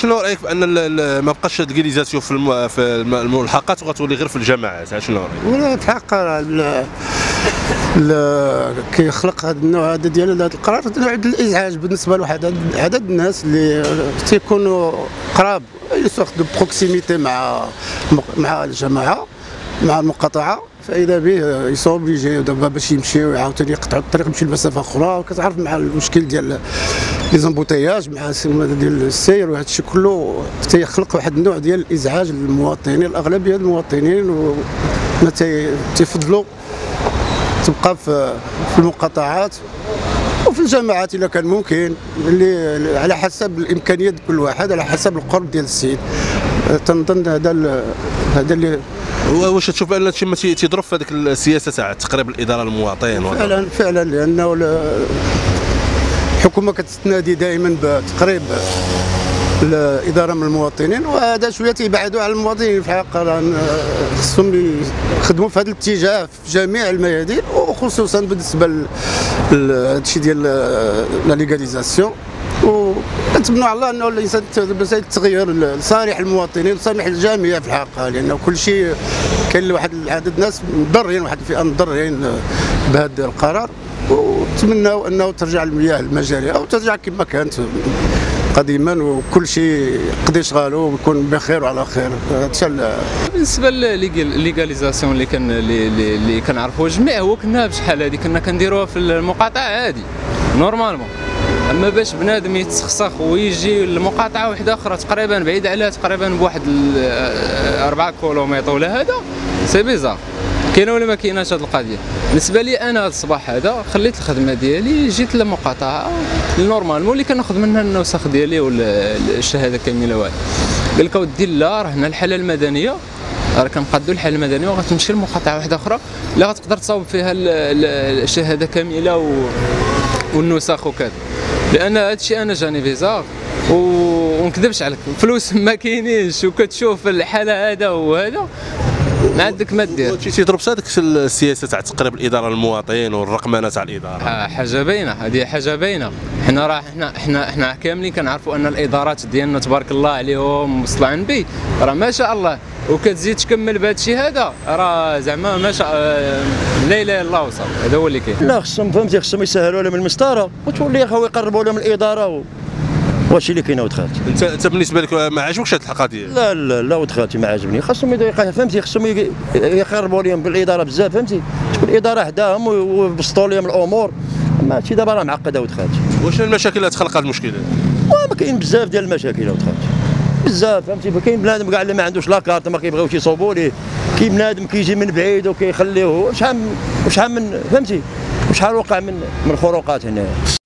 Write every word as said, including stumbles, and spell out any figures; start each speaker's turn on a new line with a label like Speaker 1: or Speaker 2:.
Speaker 1: شنو رايك بان ما بقاش الكيليزاسيون في الم... في الملحقات وغتولي غير في الجامعات؟ شنو رايك؟
Speaker 2: ولا تحق كيخلق هذا النوع هذا ديال هذا القرار واحد الازعاج بالنسبه لواحد عدد الناس اللي تيكونوا قراب ياخذوا بروكسيميتي مع مع الجماعه مع المقاطعه، فاذا به يصوبليجي دابا باش يمشيو وعاوتاني يقطعوا الطريق يمشيو لمسافه اخرى، وكتعرف مع المشكل ديال لي زامبوتياج مع ديال السير وهذا الشيء كله تيخلق واحد النوع ديال الازعاج للمواطنين. الاغلبيه المواطنين وما تيفضلوا تبقى في المقاطعات وفي الجامعات الا كان ممكن، اللي على حسب الامكانيات كل واحد، على حسب القرب ديال السيد. تنظن هذا هذا اللي
Speaker 1: واش تشوف ان هادشي تيضرب في هذيك السياسه تاع تقريب الاداره للمواطن؟
Speaker 2: فعلا فعلا، لانه الحكومه كتنادي دائما بتقريب الاداره من المواطنين، وهذا شويه تيبعدوا على المواطنين في الحقيقه. خصهم يخدموا في هذا الاتجاه في جميع الميادين، وخصوصا بالنسبه لهذا الشيء ديال لا ليغاليزاسيون. ونتمنوا على الله انه الانسان التغيير لصالح المواطنين لصالح الجميع في الحقيقه، لانه كل شيء كاين واحد العدد الناس مضرين، واحد الفئه مضرين بهذا القرار، ونتمنوا انه ترجع المياه المجاريه او ترجع كما كانت قديما، وكل شيء يقضي شغاله ويكون بخير وعلى خير.
Speaker 3: بالنسبه للليغاليزاسيون اللي كان اللي, اللي كنعرفوها جميع، هو كنا بشحال هذه كنا كنديروها في المقاطعه عادي نورمالمون، اما باش بنادم يتسخسخ ويجي لمقاطعه واحده اخرى تقريبا بعيد عليها تقريبا بواحد أربعة كيلومتر ولا هذا سي بيزار. كاينه ولا ما كايناش هذه القضيه؟ بالنسبه لي انا هذا الصباح هذا خليت الخدمه ديالي، جيت للمقاطعه نورمالمون اللي كناخذ منها النسخ ديالي ولا الشهاده كامله واحد. قال لك اودي لا راه هنا الحاله المدنيه، راه كنقادوا الحاله المدنيه وغتمشي لمقاطعه واحده اخرى اللي غتقدر تصاوب فيها الشهاده كامله والنسخ وكذا. لان هذا الشيء انا جاني فيزا ونكذبش عليك، فلوس ما كاينينش وكتشوف الحاله هذا وهذا ما عندك ما دير.
Speaker 1: تيضرب هذيك السياسه تاع تقريب الاداره للمواطن والرقمنه تاع الاداره.
Speaker 3: حاجه باينه، هذه حاجه باينه. حنا راه حنا حنا حنا كاملين كنعرفوا ان الادارات ديالنا تبارك الله عليهم مصطلعين به راه ما شاء الله، وكتزيد تكمل بهذا الشيء هذا راه زعما ما شاء لا اله الا الله وصل. هذا هو اللي كاين.
Speaker 4: لا خصهم فهمتي، خصهم يسهلوا لهم المسطره وتولي يا خو يقربوا لهم الاداره و... واش اللي كاين ولد خالتي.
Speaker 1: انت انت بالنسبه لك ما عجبكش هذه القضيه؟
Speaker 4: لا لا لا ولد خالتي ما عجبني، خاصهم فهمتي، خاصهم يقربوا لهم بالاداره بزاف فهمتي، تكون الاداره حداهم ويبسطوا لهم الامور. اما هادشي دابا راه معقد ولد خالتي.
Speaker 1: واش المشاكل اللي تخلق هذه المشكله؟
Speaker 4: ما كاين بزاف ديال المشاكل ولد خالتي، بزاف فهمتي. كاين بنادم كاع اللي ما عندوش لاكارت ما كيبغيوش يصوبوا ليه، كاين بنادم كيجي من بعيد وكيخليوه شحال شحال من فهمتي، وشحال وقع من من خروقات هنا.